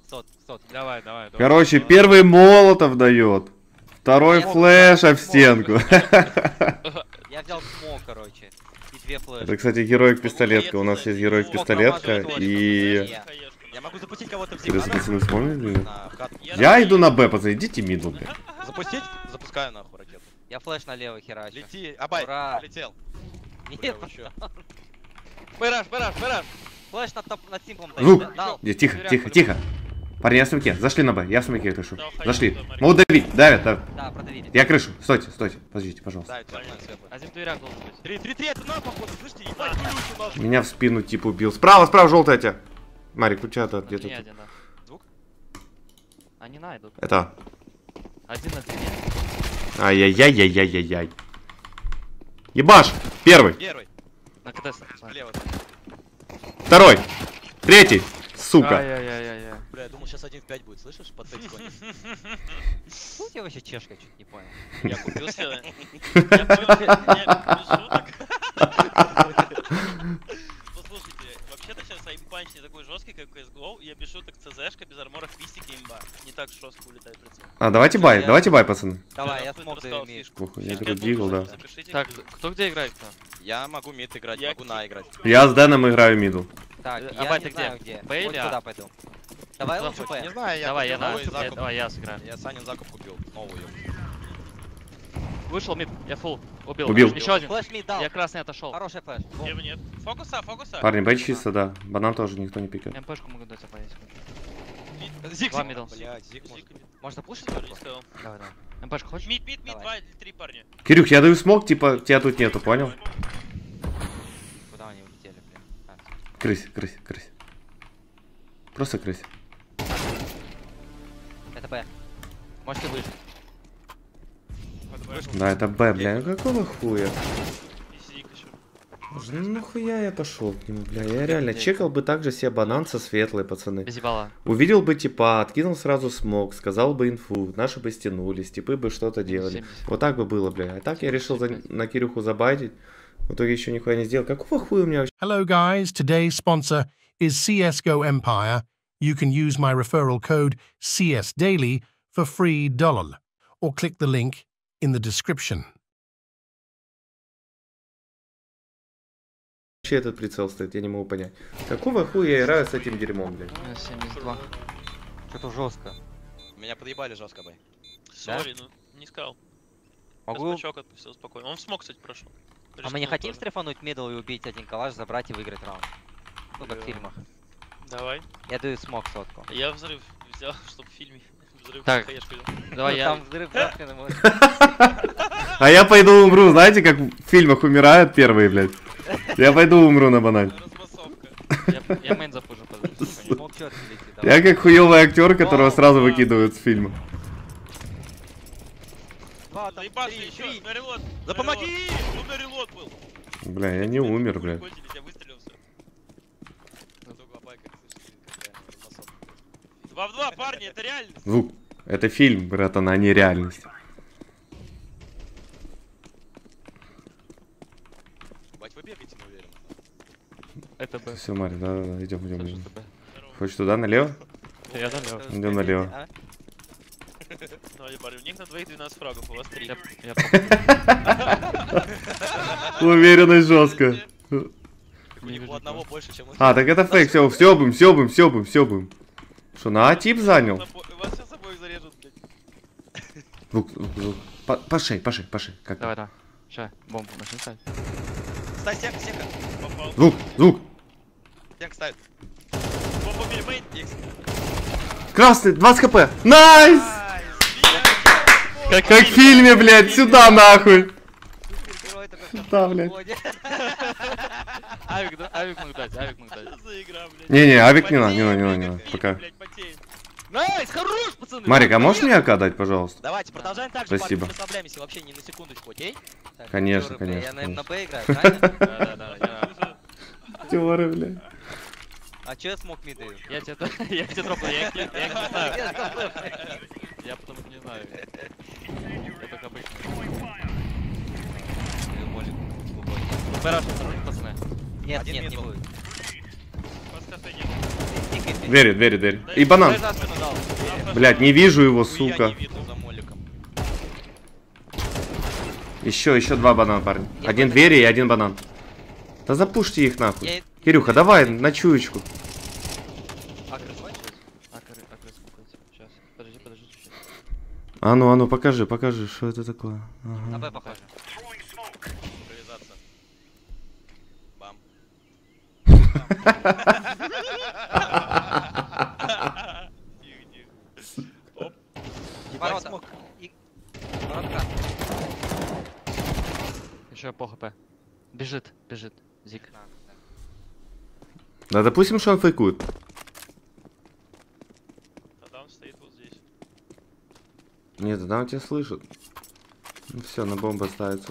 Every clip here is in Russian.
Сот. Давай. Короче, первый молотов дает. Второй флеша в стенку. Я взял смок, короче. И 2 флешки. Это, кстати, героик-пистолетка. У нас есть героик-пистолетка и... Я могу запустить кого-то в Интересно, пацаны, вспомнили? зиг. Я иду на Б, пацаны, идите мидл, блядь. Запустить? Запускаю нахуй ракету. Я флеш налево херачу. Лети, Абай, Ура. полетел. Нет, Бараш. флеш над симплом Звук. дал. Тихо. Парни, я в смоке. Зашли на Б, я в смоке дышу. Зашли. Могут давить, давят. Да, продавили. Я крышу. Стойте. Подождите, пожалуйста. Да, темная светлая. Один в дверях должен быть. 3, это на, походу, слышите? Ебать, глючу нахуй. Меня в спину типа убил. Справа, желтая тебя. Марик, у тебя-то где-то Не тут. один, да. Звук? Они найдут. Это. Один на длине. Ай-яй-яй-яй-яй-яй. Ебаш! Первый. На КТ. Слева. Второй. Третий. Сука. Ай-яй-яй-яй-яй. Бля, я думал, сейчас 1 в 5 будет, слышишь? Под 5 секунд. Что у тебя вообще чешка, чуть не понял. Я купил себе. Я без шуток. Послушайте, вообще-то сейчас аймпанч не такой жесткий, как CSGO. Я без шуток ЦЗшка, без армора, хвистики имба. Не так жестко улетает прицел. Давайте бай, пацаны. Давай, я смог рассказал имею. фишку. Похуй, я играю дигл, да. Запишите. Так, кто где играет-то? Я могу мид играть, Я могу на играть. Я с Дэном играю мидл. Так, А я Бай, не ты знаю где? где. Б Вот или А? туда пойду. Давай лучше Не Не Б. знаю, я Давай, я купил на. новый закуп. Давай, я сыграю. Я Санин закуп купил, новую. Вышел мид, я фул. Убил. Убил. Еще один. Флеш мид дал. Я красный отошел. Хороший флеш. Нет. Фокуса. Парни, бай чисто, да. Банан тоже никто не пикает. МПшку могу дать, обоять. Зиг, Два мидл. Блядь, зиг может. Можно пушить? Не сказал. Давай. МПшку хочешь? Мид, Давай. 2 или 3 парня. Кирюх, я даю смог, типа, тебя тут нету, понял? Куда они улетели, блин? Крысь. Просто крысь. Это Б. Можете выжить. Да, это Б, бля, ну какого хуя? И Зик еще. Ну нахуя я пошел к нему, бля, я реально чекал бы также себе банан со светлой, пацаны. Без ебала. Увидел бы типа, откинул сразу смог, сказал бы инфу, наши бы стянулись, типы бы что-то делали. 70. Вот так бы было, бля. А так я решил на Кирюху забайтить, в итоге еще нихуя не сделал. Какого хуя у меня вообще? Hello guys, today's sponsor is CSGO Empire. You can use my referral code CSDaily for free $1 or click the link in the description. Вообще этот прицел стоит, я не могу понять. Какого хуя я играю с этим дерьмом, блядь? 72. Что-то жестко. Меня подъебали жестко, бай. Сори, ну не сказал. Могу... Смочок отпустил спокойно. Он в смог, кстати, прошел. А мы не хотим стрейфануть мидл и убить один калаш, забрать и выиграть раунд? Ну, как в фильмах. Давай. Я даю смог сотку. Я взрыв взял, чтобы в фильме. Взрыв Так. хаешку взял. Давай Ну, я. там взрыв нахрен ему. А я пойду умру, знаете, как в фильмах умирают первые, блядь? Я пойду умру на банане. Разбасовка. Я мейн запужу, подожди. Смог четко летит, давай. Я как хуёвый актер, которого сразу выкидывают с фильма. Два, там, Заебашь три, еще. три. На релот. Да помоги! Ну на релот был. Бля, я не умер, блядь. Кончились, я выстрелил все. 2 в 2, парни, это реально. Звук. Это фильм, братан, а не реальность. Бать, вы бегаете, не уверен. Это Б. Все, Марик, да, идем. Это Б. Хочешь туда, налево? Я налево. Идем налево. А? Давайте, парни, у них на двоих 12 фрагов, у вас 3. Я Уверенность жестко. У него одного больше, чем у А, так это фейк, все будем. Что, на А-тип занял? Вас сейчас обоих зарежут, блядь. Звук. Пошей. Как? Давай. Ща, бомбу начни ставить. Стай, стенка. Попал. Звук. Стенка ставит. Бомба мейн. Красный, 20 хп. Найс! Как в фильме, блядь, сюда нахуй. Супергерой такой, Да, блядь. ходит. Авик мог дать. Что за игра, блядь? Не, авик не надо, пока. Блядь, потеет. Найс, хорош, пацаны! Марик, а можешь мне АК дать, пожалуйста? Давайте, продолжаем так же, Спасибо. парни, не расслабляемся вообще ни на секундочку, окей? Так, Конечно, актеры, бля, конечно, Я на Б играю, правильно? Да. Тёры, блядь. А чё я смог мид даю? Я тебе дропну, я не знаю. Я потому что не знаю. Я только обычно. Бараш, пацаны. Нет, Один не мид был. будет. Вас кафе нет. Тикай Двери, двери, двери. И банан. Дай за спину дал. Блядь, не вижу его, Хуя сука. не видно за моликом. Еще два банана, парни. Один двери и один банан. Да запушьте их нахуй. Я- Кирюха, давай на чуечку. Акры кончились? Акры скупаются. Сейчас. Подожди, сейчас. А ну, покажи, что это такое. Ага. На Б похоже. Импровизация. Бам. Ворота. И- Ворота. Еще по хп. Бежит. Зик. Да, да. Да допустим, что он фейкует. Адам стоит вот здесь. Нет, да он тебя слышит. Ну все, на бомбу ставится.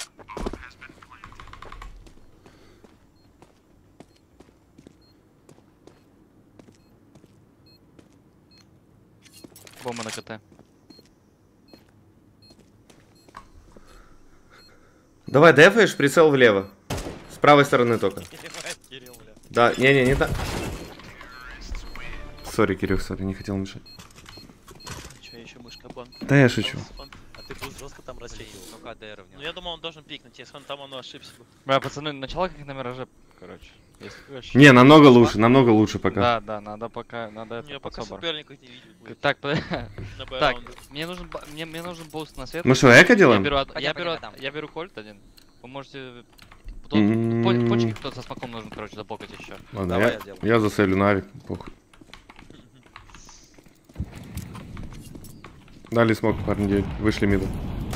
Бомба на КТ. Давай, дефаешь, прицел влево. С правой стороны только. Переливает Кирилл, бля. Да, не так. Сори, Кирюх, сори, не хотел мешать. Че, еще мышка бан. Да я шучу. А ты будешь жестко там расчехивал. Ну-ка, АДР в Ну него. я думал, он должен пикнуть, если он там, он ошибся бы. Бля, пацаны, начало как на мираже, короче. Если вообще- Не, намного лучше пока. Да, надо пока, надо это Я пока подсобр. соперников не видел. будет. Так, На Б так, раунде. мне нужен буст на свет. Мы что, эко Я делаем? беру, Пойдем, там. я беру кольт один. Вы можете... Тут почки кто-то со смоком нужен, короче, запокать еще. Ладно, Давай я я сделаю. я заселю навик, похуй. Дали смог, парни, 9. Вышли миду.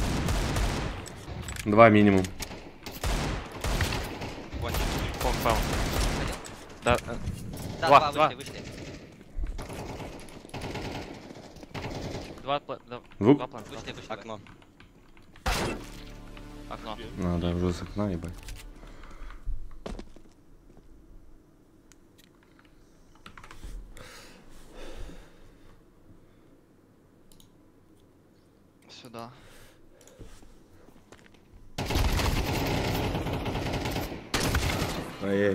2 минимум. Пок, пау. Да, Да, Два, два, вышли. два Звук? плана. Вышли. Окно. Окно. Надо уже с окна, ебать. Сюда. Ай-яй.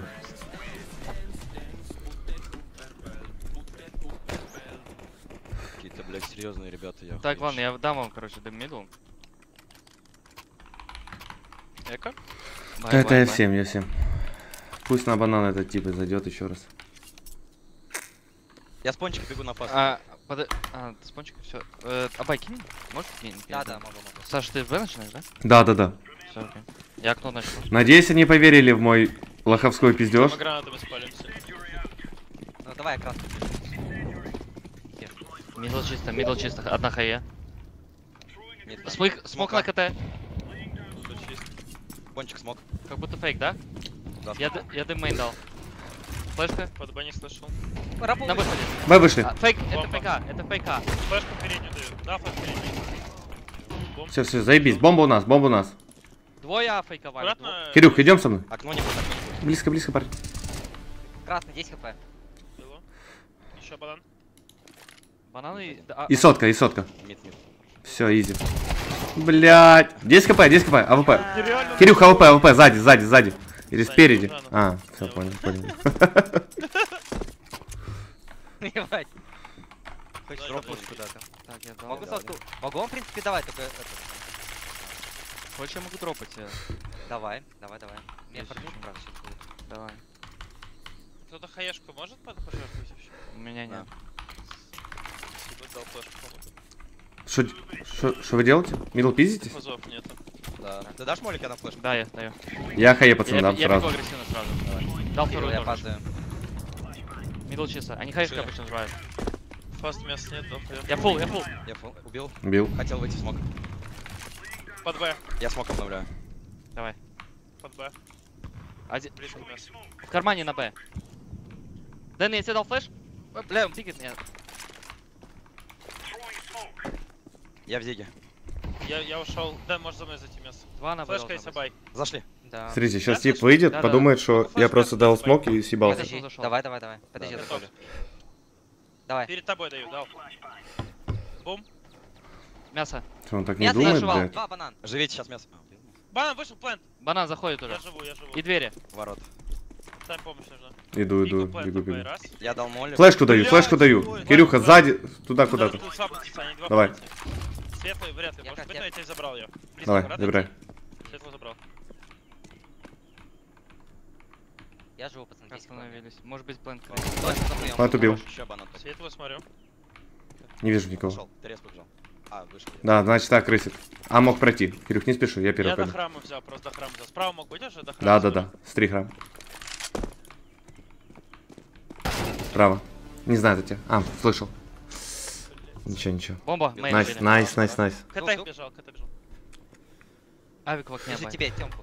Какие-то, блядь, серьезные ребята. Я Так, ладно, я дам вам, короче, дым мидл. Эко? Да, это я всем. Пусть на банан этот тип зайдет еще раз. Я с пончика бегу на фаст. Ты с пончиком, все. Абай, кинь? Можешь кинь? Да, могу. Саша, ты в Б начинаешь, да? Да. Все, окей. Я окно начал. Надеюсь, они поверили в мой лоховской пиздеж. Мы гранатами спалимся. Ну давай я краску. Мидл чисто, одна хае. Нет, Смок на КТ. Тут чисто. Пончик смог. Как будто фейк, да? Да. Я дым мейн дал. Флешка. Под Б не слышал. Рабу На вышли. выходе. Б вышли. Фейк, это Бомба. ФК, это ФК. Флешку переднюю даю. Да, флешку переднюю. Все, заебись. Бомба у нас. Двое фейковали. Аккуратно. Кирюх, идем со мной. Окно не будет. Близко, парень. Красный, 10 хп. Было. Еще банан. Бананы. И сотка. Мид. Все, изи. Блять. 10 кп, АВП. Нереально. Кирюх, АВП, сзади. Или Сзади, спереди. рано. А, все, понял. Ебать. Хочешь Дай дропнуть добавить. куда-то? Так, я дал. Могу сотку. Могу вам, в принципе, давать, только это. Хочешь, я могу дропать тебя. Давай. Меня Есть фармит, еще. правда, сейчас будет. Давай. Кто-то хаешку может пожертвовать вообще? У меня нет. Спасибо, дал флешку кому-то. Что вы делаете? Мидл пиздитесь? Фазов нету. Да. Ты дашь молика на флешку? Да, я даю. Я хае пацан дам Я бегу сразу. агрессивно сразу. Дал вторую Я тоже. падаю. Мидл чисто. Они хаешка Чё? обычно называют. Фаст мест нет, дал хаешку. Я фул. Я убил. Бил. Хотел выйти в смог. Под Б. Я смог обновляю. Давай. Под Б. Близко мясо. В кармане на Б. Дэн, я тебе дал флеш? Бля, он пикает меня. Я в зиге. Я ушел. Да, можешь за мной зайти мясо. Два на Б. Флешка и должна быть. сабай. Зашли. Да. Смотрите, сейчас Да, тип выйдет, Да-да. подумает, что Ну, я флешка просто дал отсюда смог и съебался. Подожди. Зашел. Давай. Подожди, Да, я заходи. заходлю. Давай. Перед тобой даю, дал. Бум. Мясо. Что, он так не Мясо думает, зашивал. блядь? 2 банан. Живите сейчас мясо. Банан вышел, плент. Банан заходит Я уже. живу. И двери. Ворот. Там помощь нужна. Иду, Пику, иду, плент, бегу, ТП, бегу. раз. Я дал молли. Флешку даю, флешку даю. Ой, Кирюха, ой, сзади, туда куда-то. Тут свапнутся, они два Давай. помните. Светлый вряд ли, Я может как быть, я. но я тебе забрал ее. Давай, забирай. Светлый забрал. Я живу, пацаны, 10 секунд. Остановились. Может быть, план. Стой, запрыгнул. Плент убил. Еще банан. Светлый смотрю. Не вижу никого. Пошел, ты резко побежал. А, вышел. Да, значит так, крысит. А мог пройти. Кирюх, не спешу, я первый Я до пойду. храма взял, просто до храма взял. Справа мог быть уже до храма? Да, да, да. С 3 храм. Право. Не знаю, это тебя. А, слышал. Ничего, ничего. Бомба, мейн. Найс, убили. найс, найс, найс. КТ бежал, КТ бежал. Авик в окне. Пишет бай. тебе, Тёмку.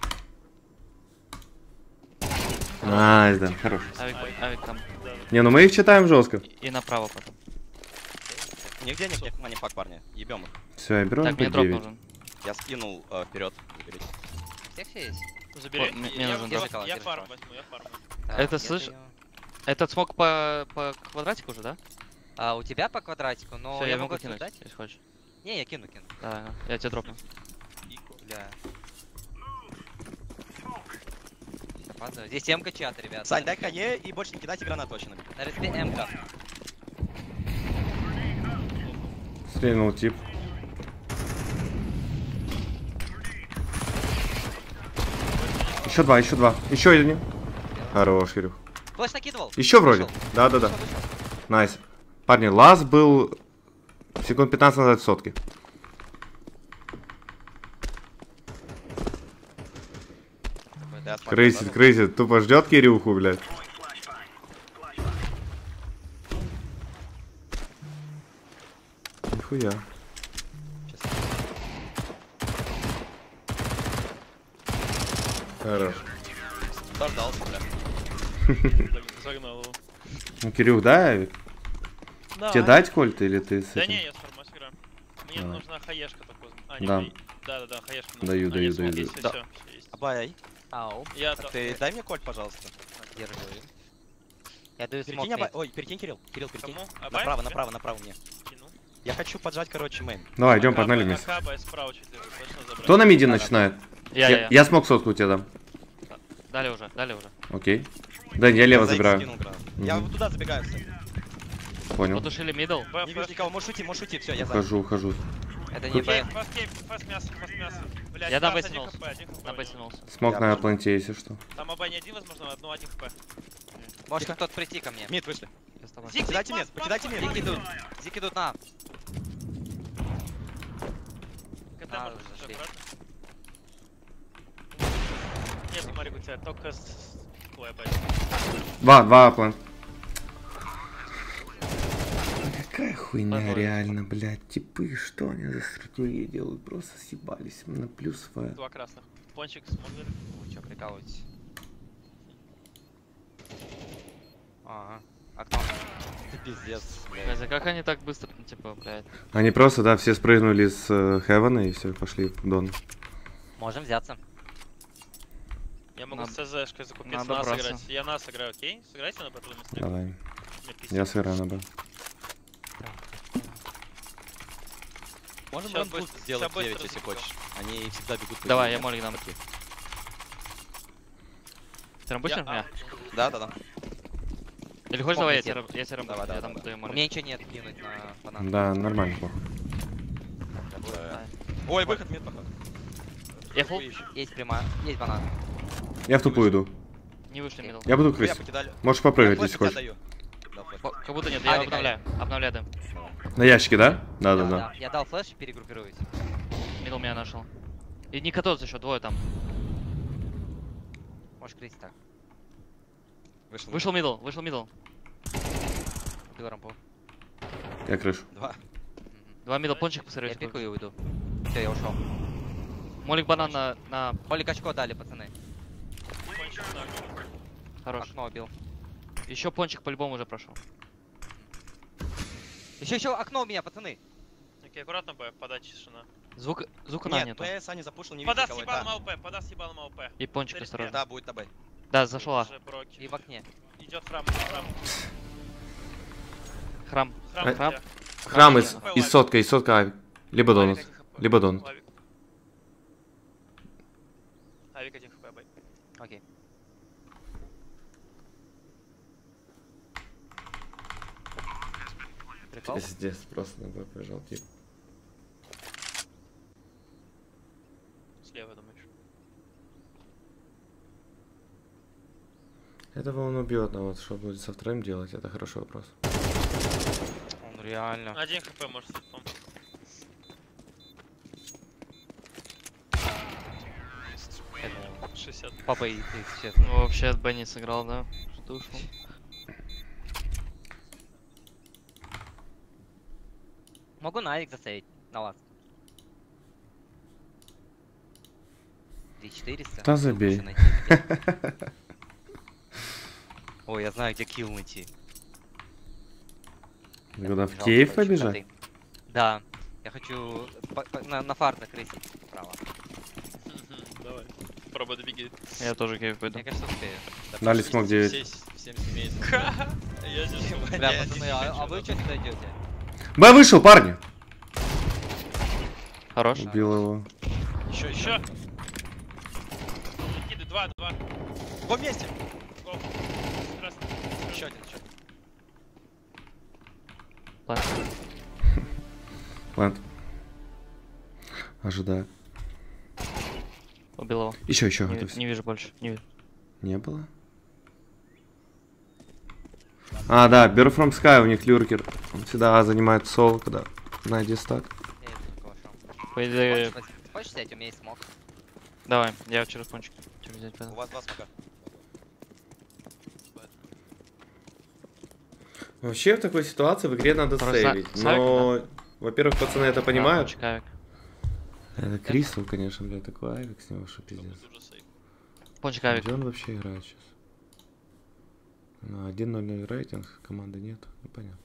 Пишет. Найс, да, хорош. Авик там. Не, ну мы их читаем жестко. И направо потом. Нигде нет манипак, парни. Ебем их. Все, я беру Так, мне дроп MP9. нужен. Я скинул вперед. Заберите. У всех все есть? Забери. Мне Я- нужен я- дроп. Я фарм возьму, я фарм. Так, Это я слышь- даю. Этот смог по квадратику уже, да? А, у тебя по квадратику, но Все, я я могу могу кинуть, дать? если хочешь. Не, я кину. Да, я тебе дропну. Бля. Ладно, здесь М-ка чат, ребят. Сань, дай хае и больше не кидайте гранат точно. На респе М-ка. Стрельнул тип. Еще два, еще два. Еще один. Хорош, Кирюх. Флэш накидывал. Еще вроде. Вышел. Да, да, да. Вышел, вышел. Найс. Парни, лаз был секунд 15 назад в сотке. Я смотрю, Крысит, крысит. Тупо ждет Кирюху, блядь. Нихуя. Хорош. Дождался, бля. Загнал его. Ну, Кирюх, да? Тебе дать кольт или ты с Да этим? не, я с формой сыграю. Мне Давай. нужна хаешка такой. А, не, Да. да, хаешка. нужна. Даю, А, даю, нет, даю, смог, даю. есть, Да. всё, есть. Абай, Ау. Я а ты дай мне кольт, пожалуйста. Поддерживаю. Я даю смог. Перекинь Абай. Ой, перекинь, Кирилл. Кирилл, перекинь. Кому? Абай? Направо, направо, направо мне. Кинул. Я хочу поджать, короче, мейн. Давай, идем, Ака, погнали Ака, вместе. Ака, справа чуть ли, точно забрать. Кто на миде начинает? Я. Я смог сотку у тебя дам. Дали уже, дали уже. Окей. Да, я лево Зайди, забираю. скинул гранат. Я вот туда забегаю, кстати. Понял. Потушили мидл. Б, Не вижу фаст. никого, можешь уйти, все, я за. Ухожу, ухожу. Это не Кейв, Б. фаст мясо, Блядь, Я на фаст, Б один тянулся. хп, один хп, На Б один. тянулся. Смог Я на пошел. планте, если что. Там оба не один, возможно, одну один хп. Может кто-то прийти ко мне. Мид вышли. Я с тобой. Зиг, Покидайте зиг, мид, пас, покидайте пас, мид. Зик идут. Зик идут на. КТ А, может быть, зашли. аккуратно. Нет, Марик, у тебя только с... Ой, опять. Два план. Какая хуйня, Ой, ой. реально, блядь. Типы, что они за стратегии делают? Просто съебались на плюс В. Два красных. Пончик смотрит. Вы чё, прикалываетесь? Ага. Окно. Пиздец, Блядь, а как они так быстро, типа, блядь. Они просто, да, все спрыгнули с Хевена и все, пошли в Дон. Можем взяться. Я могу Надо- с ЦЗшкой закупить, надо нас браться. играть. Я нас играю, окей? Сыграйте на батле вместе. Давай. Мне пиздец. Я сыграю на Б. Можем Щас рандбуст быстро- сделать щас 9, быстро если забегу. хочешь. Они всегда бегут по Давай, линии. я молик дам. Окей. Ты рамбусишь Я- меня? Да, да, да. Или хочешь, Мог давай, лететь. я тебе Давай, рамбушу, я давай, дам давай. даю У молик. меня ничего нет кинуть на банан. Да, нормально, плохо. Ой, выход мид, походу. Я фул, Есть прямая. Есть банан. Я в тупую иду. не вышли мидл. Я буду Я крысить. покидали. Можешь попрыгать, Я если флеш хочешь. тебя даю. Да, флеш. Как будто нет, я Авик, обновляю. Обновляю дым. На ящике, да? Да, да, да. Я дал флеш и перегруппируюсь. Мидл меня нашел. И не катот еще, двое там. Можешь крыть так. Вышел мидл. Убил рампу. Я крышу. Два. Два мидл, пончик Я посмотреть. пикаю и уйду. Все, я ушел. Молик банан на Холик очко дали, пацаны. Пончик на окно. хорош. Окно убил. Еще пончик по-любому уже прошел. Еще окно у меня, пацаны. Окей, аккуратно, Б, подача тишина. Звука Нет, нету. Б Саня запушил, не видно Подаст никого. ебалом Да. АВП, подаст ебалом АВП. И пончик Перед осторожно. Да, будет на Б. Да, зашла. Уже проки. И в окне. Идет храм. Храм. Храм. Храм? у тебя. Храм из сотка авик. Либо донус. Авик 1 хп. Либо донус. Авик. Авик 1 хп, бай. Окей. Попал? Пиздец, просто на Б побежал тип. Слева, думаешь? Этого он убьет, но вот что будет со вторым делать, это хороший вопрос. Он реально. 1 хп может быть, по-моему. Я думал, 60. побоится, если честно. Ну, вообще от Б не сыграл, да? Что ушел? Могу на Авик засейвить. На ласт. 2400. Да забей. Лучше найти. Ой, я знаю, где килл найти. Куда в Побежал, Киев короче, побежать? коты. Да. Я хочу на фарт закрыть справа. Давай. Пробуй добеги. Я тоже кейв пойду. Мне кажется, успею. Дали смог 9. Всем семейством. Я здесь. Бля, пацаны, а вы что сюда идете? Б вышел, парни! Хорош. Убил его. Еще. Киды, 2. Во вместе! Здравствуй. Еще один. План. Плант. Ожидаю. Убил его. Еще, Не вижу больше. Не вижу. Не было? А, да, Bear from Sky, у них люркер. Он всегда занимает соло, когда найди стак. Я иду к калашу. По идее... Хочешь взять? У меня есть смог. Давай, я через пончик. Чем взять У пойду? вас 2 смока. Вообще в такой ситуации в игре надо Просто сейвить. сак, Но, во-первых, пацаны это понимают. Пончик, авик. Это Кристал, конечно, блядь, такой авик с него, что пиздец. Пончик, авик. Где он вообще играет сейчас? Ну, 1-0 рейтинг, команды нет, ну понятно.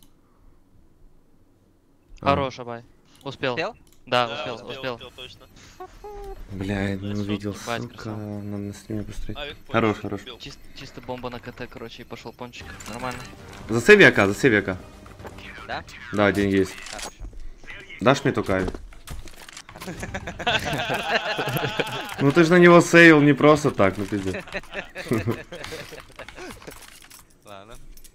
Хорош, Абай. Успел. Успел? Да, успел. Точно. Бля, я не увидел, Ебать, сука, красава. надо на стриме посмотреть. Авик Хорош, понял, хорош. убил. Чисто бомба на КТ, короче, и пошел пончик. Нормально. Засейви АК, засейви АК. Да? Да, один есть. Хорошо. Дашь мне только авик? Ну ты же на него сейвил не просто так, ну пиздец. Ладно.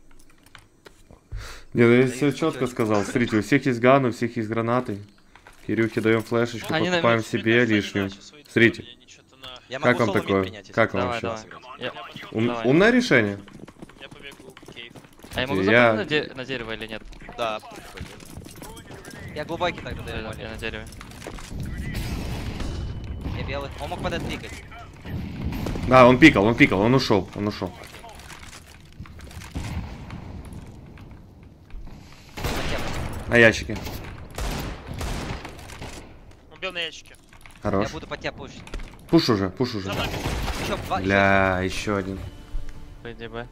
Не, ну я все четко сказал. Смотрите, у всех есть ган, у всех есть гранаты. Кирюхе даем флешечку, Они на покупаем мид. себе лишнюю. Смотрите. Я Как могу вам соло такое? мид принять, Как если вам Давай, вообще? давай. Я- Я Умное решение? побегу в кейв. А я могу Я- запрыгнуть на дерево или нет? Да. Я глубокий тогда Я даю молли. на дереве. Я белый. Он мог подотвигать. Да, он пикал, он ушел. На ящике. Убил на ящике. Хорош. Я буду под тебя пушить. Пуш уже. За нами. Еще два. Бля, еще один. По идее, Б.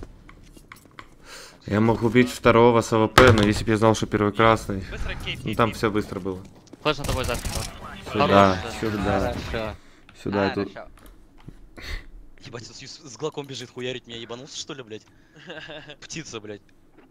Я мог убить второго с АВП, но если бы я знал, что первый красный. Быстро кейв. Ну там все быстро было. Флэш на тобой за. Сюда, Хорош, сюда, Хорошо. сюда и тут. Хорошо. Ебать, он с глоком бежит, хуярить меня, ебанулся что ли, блядь? Птица, блядь.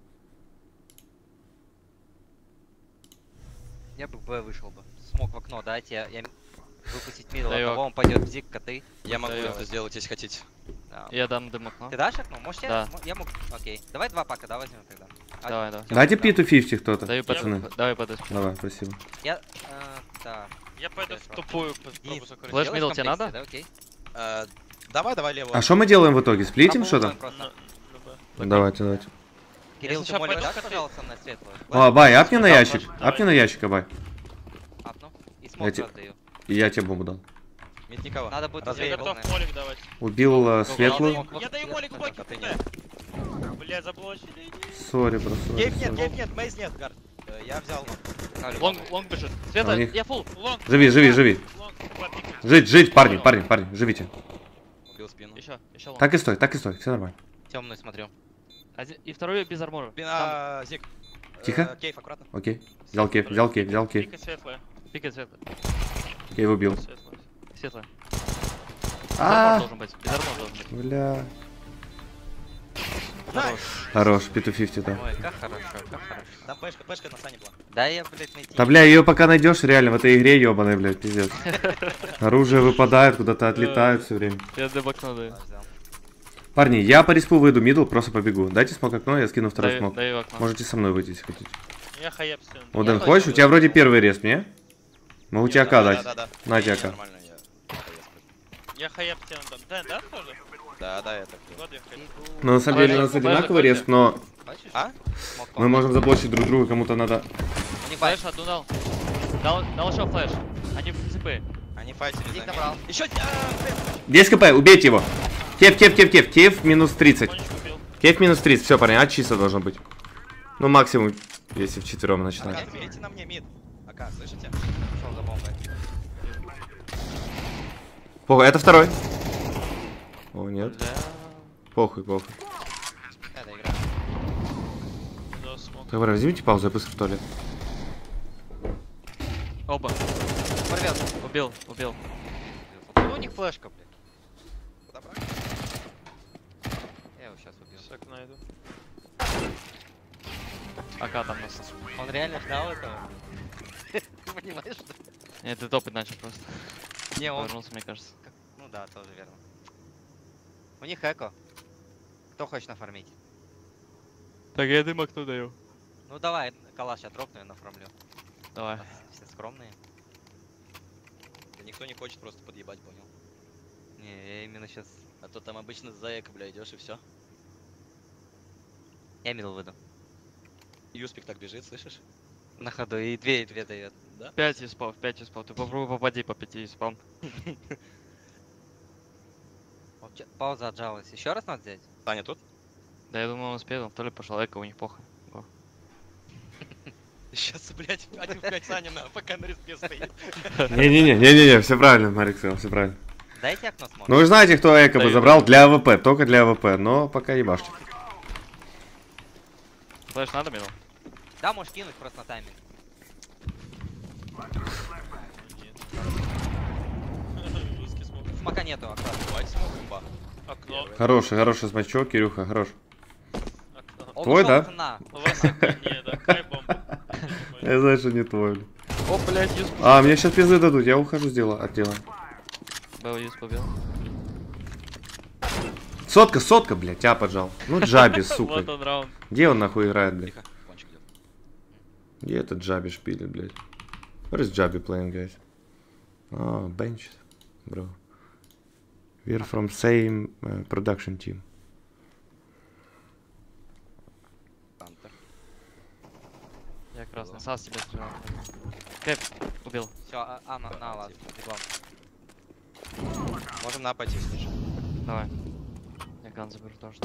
Я бы в Б вышел бы. Смог в окно дать, я выпустить мидл, Даю. одного он пойдет в зик, коты. Я могу Да, это сделать, если хотите. Да. Я дам дым окно. Ты дашь окно? Можешь Да. я могу. Окей. Давай 2 пака, да, возьмем тогда. Давай, давай. Дайте P250 кто-то, Даю пацаны. Давай подойду. Давай, спасибо. Я, так. Я пойду в Хорошо. тупую попробую закрыть. Флэш Делаешь мидл тебе комплексы, надо? Да, окей. Давай лево. А что мы делаем в итоге? Сплитим Попробуем что-то? просто. Давайте. Кирилл, ты сначала молишь, пойду дашь, в коты. пожалуйста, на светлую? О, Бай, апни на Да, ящик. давай. Апни на ящик, Бай. Апну. И Я смог те- раздаю. И я тебе бомбу дал. Мид никого. Надо будет Я Развеивай. развеять готов молик давать. Убил Ну, светлую. Я даю молик в блоке. А ты нет. Бля, заблочили. Сори, бро, сори, Кейв нет, сори. кейв нет, мейз нет, гард. Я взял. Ставлю Лонг, бомбу. лонг бежит. А у Света, них- я фул. Лонг. Живи. Лонг. Два пика. Жить, парни, живите. Убил спину. Еще лонг. Так и стой, все нормально. Темную смотрю. И второй без армора. Там Зик. Тихо. Кейв, аккуратно. Окей. Взял кейв. Пика светлая. пикает светлый. Кейв убил. Светлая. Светлый. Без А, армора должен быть. Без армора должен быть. бля. Хорош. Хорош, P250, да. Ой, как хорошо, как хорошо. Там пешка на сане была. Да я, блядь, найти. Да, бля, ее пока найдешь, реально, в этой игре ебаной, блядь, пиздец. Оружие выпадает, куда-то отлетает все время. Я дым окно даю. Да, взял. Парни, я по респу выйду, мидл, просто побегу. Дайте смог окно, я скину второй смог. Даю окно. Можете со мной выйти, если хотите. Я хаеп все. Оден, хочешь? У тебя вроде первый респ, не? Могу тебе АК дать. Да. На тебе АК. Нормально, Я хаеп тебе дам. Да, тоже? Да, я так. Вот я хаеп. Ну, на самом деле, у нас одинаковый респ, но Хочешь? А? Смог мы можем заблочить друг друга, кому-то надо... Не Флэш флеш. одну дал. Дал еще флэш. Они в цепы. Они файтили Ник за набрал. Еще... 10 кп, убейте его. Кеф минус 30. Кончик убил. Кеф минус 30, все, парни, а чисто должно быть. Ну, максимум, если вчетвером начинать. Ака, заберите на мне мид. Ака, слышите? Пошел за бомбой. Похуй, это второй. О, нет. Бля. Похуй. Это игра. Да, смог. Так, возьмите паузу, я быстро в туалет. Оба. Порвет. Убил. Ну, у них флешка, блядь. Куда брать? Я его сейчас убил. С окна иду. АК там нас. Он реально ждал этого. Ты понимаешь, что? Нет, ты топать начал просто. Не, он... Повернулся, мне кажется. Ну да, тоже верно. У них эко. Кто хочет нафармить? Так, я дым окно даю. Ну давай, калаш я дропну и нафармлю. Давай. Все скромные. Да никто не хочет просто подъебать, понял? Не, я именно сейчас... А то там обычно за эко, бля, идешь и все. Я мидл выйду. Юспик так бежит, слышишь? На ходу и две дает. 5 из спал. Ты попробуй попади по 5 из спал. Пауза отжалась. Еще раз надо взять? Таня тут? Да я думал, он успеет, он в туалет пошел, эко у них похуй. Го. Сейчас, блядь, 1 в 5 Саня пока на респе стоит. Не-не-не, все правильно, Марик сказал, все правильно. Дайте окно смотрим. Ну вы же знаете, кто эко бы Даю. забрал для АВП, только для АВП, но пока ебашьте. Флэш надо минул? Да, можешь кинуть просто на тайминг. Русский смог. Смока нету, окно. Давайте смог имба. Окно. Хороший смачок, Кирюха, хорош. Окно. Он Твой, ушел да? цена. У вас окно не, да, хай бомба. Я знаю, что не твой. блин. О, блядь, юз. А, мне сейчас пизды дадут, я ухожу от дела. Был юз побил. Сотка, блядь, тебя поджал. Ну Джаби, Вот сука. он раунд. Где он нахуй играет, блядь? Тихо, кончик идет. Где этот Джаби шпилит, блядь? Where is Джаби playing, guys? Oh, bench, bro. We're from same production team. Хантер. Я красный сас тебе стрелял. Кэп, убил. Все, на вас. Беглом. Можем на пойти, слышишь? Давай. Я ган заберу тоже.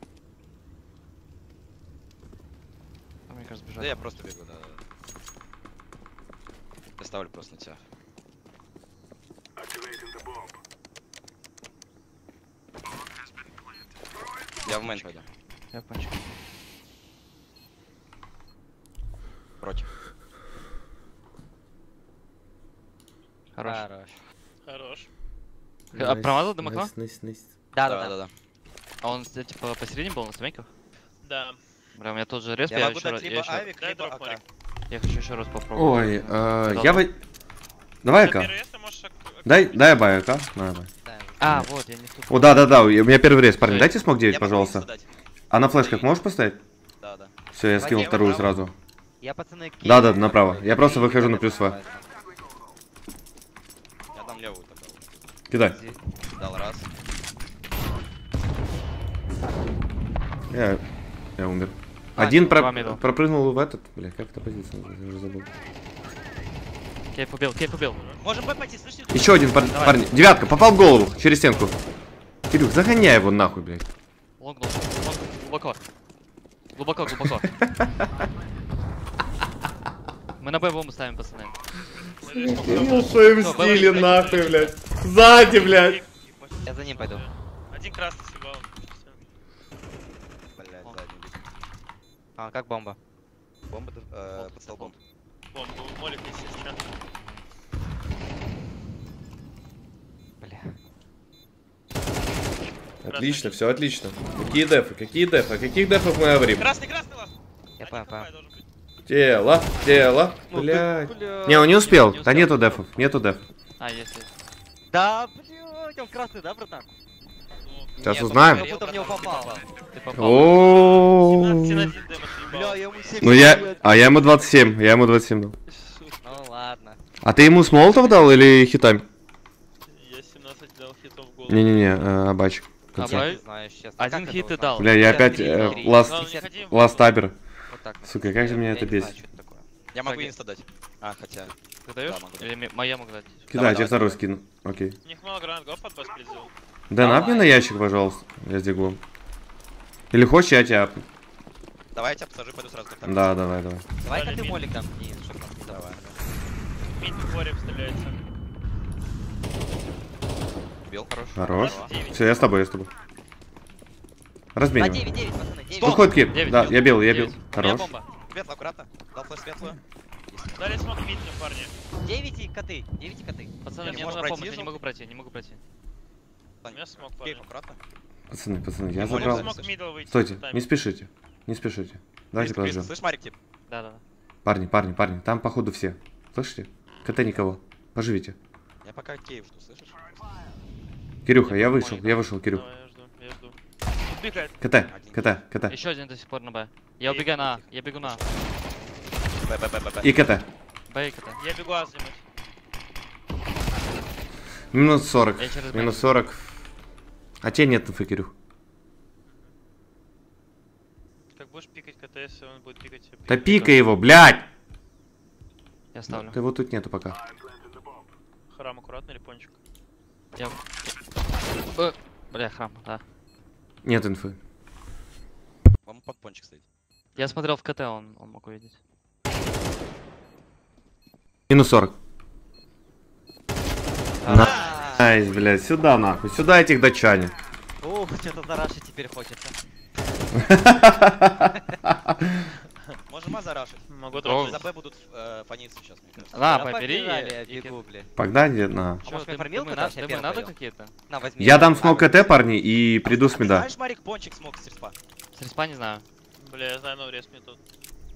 А мне кажется, Да бежать. я просто бегу, да. Я ставлю просто на тебя. Я в мейн пойду. Я панчик. Против. Хорош. Хорош. А промазал дым окно? Да. А он, типа, посередине был на скамейках? Да. Бля, у меня тот же респ, Я я могу еще раз... дать либо Я авик, Дай либо дроп, АК. Марик. хочу еще раз попробовать. Ой, Да я бы... Давай, За ка. первый рез ты можешь Дай я бай, ка. Давай. А, вот, я не в ту... О, да, у меня первый рейс, парни. Всё. Дайте смог 9, Я могу пожалуйста. инсту дать. А на флешках можешь поставить? Да. Все, я скинул Давай, вторую направо. сразу. Я, пацаны, Да, направо. Я просто выхожу на плюс В. Я дам левую тогда. Кидай. Дал раз. Я умер. А, Один два мидл. пропрыгнул в этот. Бля, как эта позиция? Я уже забыл. Кейп убил. Можем Б пойти, слышите? Еще один, парни. Девятка, попал в голову, через стенку. Кирюх, загоняй его нахуй, блядь. Лонг, глубоко. Глубоко. Мы на Б бомбу ставим, пацаны. В своем Всё, стиле Б, нахуй, блядь. Сзади, блядь. Я за ним пойду. Один красный съебал. Блядь, задний бит. А, как бомба? Бомба под столбом. Бомбу, молик, естественно. Бля. Отлично, все отлично. Какие дефы? О каких дефах мы говорим? Красный лаз. Я Один понял. хп должен быть. Тело. Блядь. Не, он не успел. Да нету дефов, А, есть. Да, блядь, он красный, да, братан? Ну, Сейчас Нет, узнаем. он как будто в него попал. Ты попал. О. 17 на 1 дэмэдж Бля, ебал. я ему 7 Ну я ему 27, я ему 27 дал. Ну ладно. А ты ему с молотов дал или хитами? Я 17 дал хитов в голову. Не-не-не, Абачик. А, Я бай? не знаю, честно. Один Как хит это ты узнать? дал. Бля, я опять Главное, не ходим в ласт табер. Вот так. Сука, как же меня это Я не знаю, бесит. что это такое. Я могу Так, инста дать. А, хотя. Ты даешь? Да, могу. Или моя могу дать? Кидай, Давай, я тебе второй давай. скину. Окей. У них мало гранат гоф от вас призывал. Дэн, Давай. апни на ящик, пожалуйста. Я с диглом. Или хочешь, я тебя апну? Давай я тебя посажу, пойду сразу. Так, Да, давай, давай. Давай-ка Дали ты мид. молик дам. Не, чтоб нас не давай. Мид в горе вставляется. Бил. Хорош. Хорош. 9. Все, я с тобой, я с тобой. А, Разменивай. 9, пацаны, 9. Выходит кип. Девять. Да, я бил, я бил. Девять. У меня Хорош. бомба. Светло, аккуратно. Дал флеш светлую. Дали смог мид, парни. 9 и коты. 9 и коты. Пацаны, Я мне не нужна могу помощь, пройти, я не Зум? могу пройти, не могу пройти. У меня смог, Кейф, парни. аккуратно. Пацаны, я Молик забрал. смог мидл выйти. Стойте, Тайм. не спешите. Не спешите. Давайте Крис, подождем. слышь, Марик, тип? Да-да. Парни, там походу все. Слышите? КТ никого. Поживите. Я пока Киев жду, слышишь? Кирюха, я вышел, Кирюх. Давай, я жду. Убегает. КТ. Еще один до сих пор на Б. Я убегаю на А, я бегу на А. Б. И КТ. Б и КТ. Я бегу А занимать. Минус 40. Я через Минус Б. 40. А тебе нет инфы, Кирюх. Как будешь пикать КТС, он будет пикать. Да пикай его, блядь! Я ставлю. Да его тут нету пока. Храм аккуратно или пончик? Я... Бля, храм, да. Нет инфы. Вам под пончик стоит. Я смотрел в КТ, он мог увидеть. Минус 40. Найс, блядь, сюда нахуй. Сюда этих датчане. Ух, что-то за Раши теперь хочется. Можем А зарашить. Могу О. тоже. За Б будут фаниться сейчас, мне кажется. На, Да побери. побежали, я и- бегу, бля. Погнали, на. Чё, может, ты- мне фармилку дымы дашь? надо- Я дымы первый надо пойду. какие-то? На, возьми. Я дам смог КТ, парни, и приду с меда. Знаешь, Марик, пончик смог с респа. С респа не знаю. Бля, я знаю, но респ мне тут.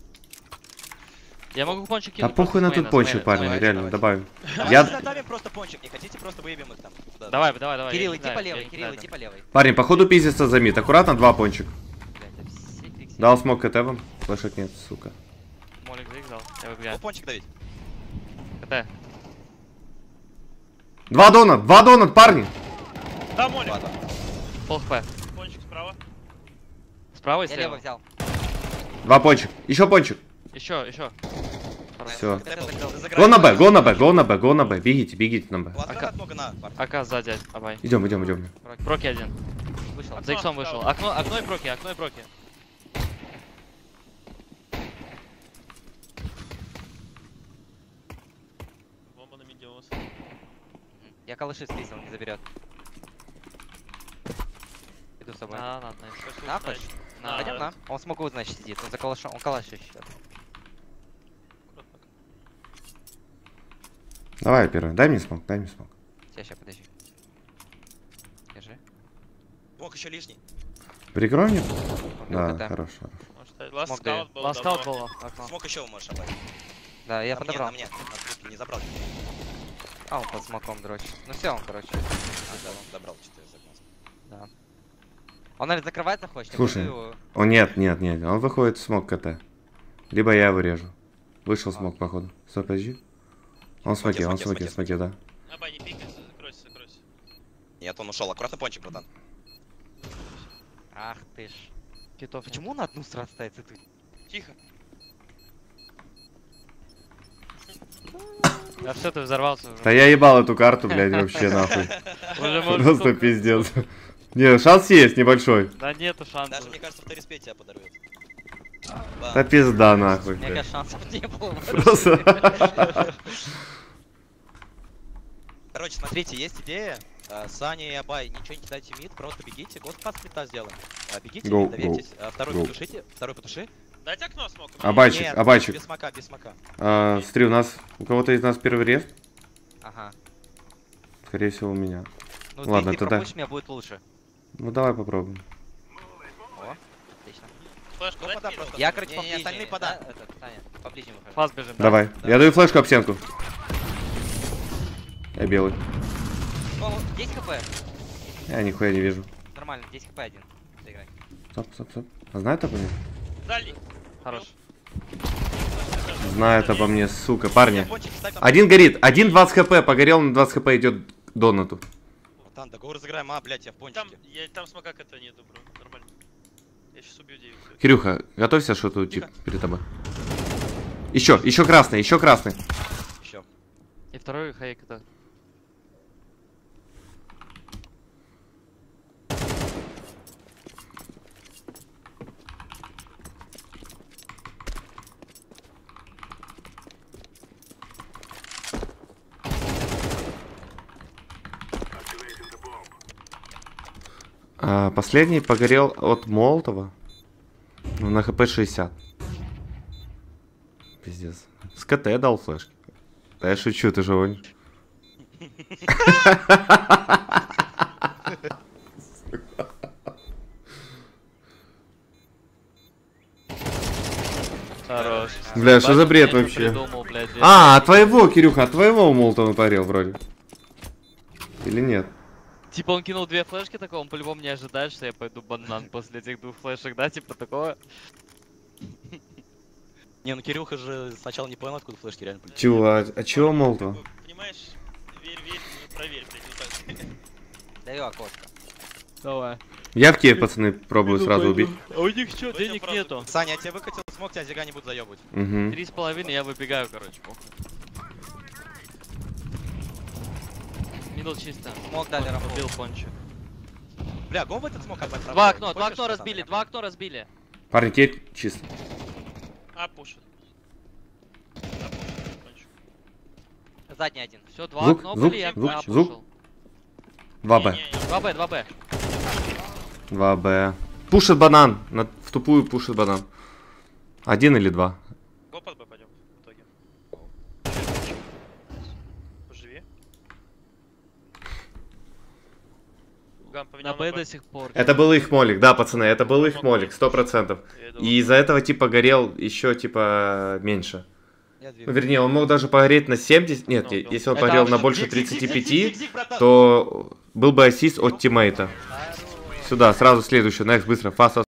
Я могу пончик Да кинуть. похуй на просто с тут мейна, с пончик, мейна. парни, давайте, реально, давайте. добавим. Я... Давайте просто пончик, не хотите, просто выебем их там. Туда. Давай, Кирилл, я иди кидаю, по я левой, кидаю, Кирилл, да. иди по левой. Парни, походу пиздится за мид. Аккуратно, 2 пончик. Блядь, да все фиксируют. Дал смог КТ вам. Флешек нет, сука. Молик заиграл, я О, выбегаю. пончик давить. КТ. 2 донат, парни. Да, молик. Ладно. Пол хп. Пончик справа. Справа и Я лево слева. взял. 2 пончик. Еще пончик. Еще. Все. Ты закрыл. Ты Го на Б, го на Б. Бегите на Б. У вас гранат много на, парни. АК сзади, Абай. Идем. Проки один. Вышел. За иксом вышел. Окно и проки, Бомба на миде у вас. Я калаши слизал, он не заберет. Иду с собой. На. На, хочешь? На. Пойдем на. Он смогу, значит, сидит. Он за калашом, он калаш ищет. Давай первый. Дай мне смог. Сейчас, подожди. Держи. Мог еще лишний. Прикрой мне? Он Да, КТ. хорош. Может, ласт Смог скаут был. Ласкаут давно. было. Окно. Смог еще можешь обойти. Да, я На мне, подобрал. на мне. На трубке, не забрал. А, он под смоком дрочит. Ну все, он, короче. А, да, он забрал 4 загнался. Да. Он, наверное, закрываться хочет. я Слушай. буду его- О, нет. Он выходит в смог КТ. Либо я его режу. Вышел смог, походу. Стой, подожди. Он в смоке, да. Абай, не пикай, закройся. Нет, он ушел. Аккуратно пончик, братан. Ах ты ж. Китов. Почему на одну сразу ставится ты? Тихо. А все, ты взорвался Да уже. я ебал эту карту, блядь, вообще нахуй. Уже можно Просто тут- пиздец. Не, шанс есть небольшой. Да нету шансов. Даже, мне кажется, в Торреспе тебя подарует. Да пизда нахуй, Мне блядь. кажется, шансов не было. Просто. Короче, смотрите, есть идея. Саня и Абай, ничего не кидайте мид, просто бегите. Господ сплита сделаем. Бегите, Go, доверьтесь. Второй go. потушите. Второй потуши. Дайте окно смог. Абайчик. Без смока. Смотри, у кого-то из нас первый рест. Ага. Скорее всего, у меня. Ну, Ладно, ты тогда- пропустишь, меня будет лучше. Ну давай попробуем. О, отлично. Флешку Ну, дать пода миду? просто. Я, короче, Не, поближе. остальные да, пода. этот, Саня, поближе выхожу. Фас бежим. да? Давай. Я даю флешку об стенку. Я белый. Ну, есть КП? Я нихуя не вижу. Нормально. нормально, 10 хп один. Доиграй. Стоп. А знает обо мне? Дальний. Хорош. Знает обо мне, сука, парни. Пончик, ставь там. Один горит, один 20 хп, погорел, на 20 хп идет к донату. Там, договор разыграем, блядь, я в пончике. Там смока это нету, бро. Нормально. Я сейчас убью 9. Кирюха, готовься, что тут тип перед тобой. Еще красный. Еще. И второй хейк это. Последний погорел от Молотова. Ну, на хп 60. Пиздец. С КТ дал флешки. Да я шучу, ты же гонишь. Хорош. Бля, что за бред Я вообще? придумал, блядь, От твоего, Кирюха, от твоего Молотова погорел вроде. Или нет? Типа он кинул 2 флешки такого, он по-любому не ожидает, что я пойду банан после этих 2 флешек, да? Типа такого. Не, ну Кирюха же сначала не понял, откуда флешки реально полетели. Чего? А чего Молотова? Понимаешь, верь, ну проверь, блядь, вот так. Даю окошко. Давай. Я в Киев, пацаны, пробую сразу убить. А у них что, Пойдем денег правду. нету? Саня, я тебе выкатил смог, тебя зига не буду заебывать. Угу. 3,5, я выбегаю, короче, похуй. Мидл чисто. Смог дали рампу. Убил пончик. Бля, гон в этот смог опять. Два окно разбили. Парни, Кейт чисто. А, пушит. Кончик. Задний один. Все, 2 Звук, окна звук, были, я звук, А звук. пушил. 2Б. Не-не-не. 2Б. 2Б. Пушит банан. В тупую пушит банан. 1 или 2. Го под Б пойдем в итоге. Поживи. Ган На поменял Б до сих пор. Это был их молик, да, пацаны, это был их молик, 100%. И из-за этого типа горел еще типа меньше. Я Ну, двигаю. вернее, он мог даже погореть на 70. Нет, Ну, если он это погорел на вообще больше Зиг, зиг, зиг, 35, зиг, братан. то был бы ассист от тиммейта. Сюда, сразу следующий, next, быстро, фаст.